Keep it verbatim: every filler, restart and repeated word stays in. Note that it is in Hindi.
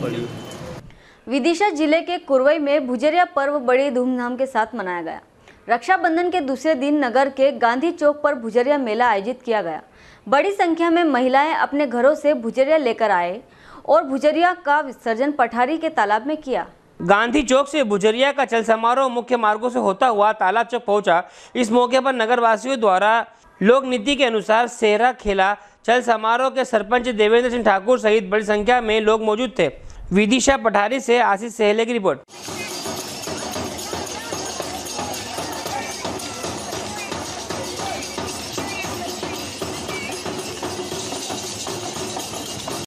पड़ी। विदिशा जिले के कुरवई में भुजरिया पर्व बड़ी धूमधाम के साथ मनाया गया। रक्षाबंधन के दूसरे दिन नगर के गांधी चौक पर भुजरिया मेला आयोजित किया गया। बड़ी संख्या में महिलाएं अपने घरों से भुजरिया लेकर आए और भुजरिया का विसर्जन पठारी के तालाब में किया। गांधी चौक से भुजरिया का चल समारोह मुख्य मार्गों से होता हुआ तालाब चौक पहुंचा। इस मौके पर नगरवासियों द्वारा लोक नीति के अनुसार सेहरा खेला। चल समारोह के सरपंच देवेंद्र सिंह ठाकुर सहित बड़ी संख्या में लोग मौजूद थे। विदिशा पठारी से आशीष सेहले की रिपोर्ट।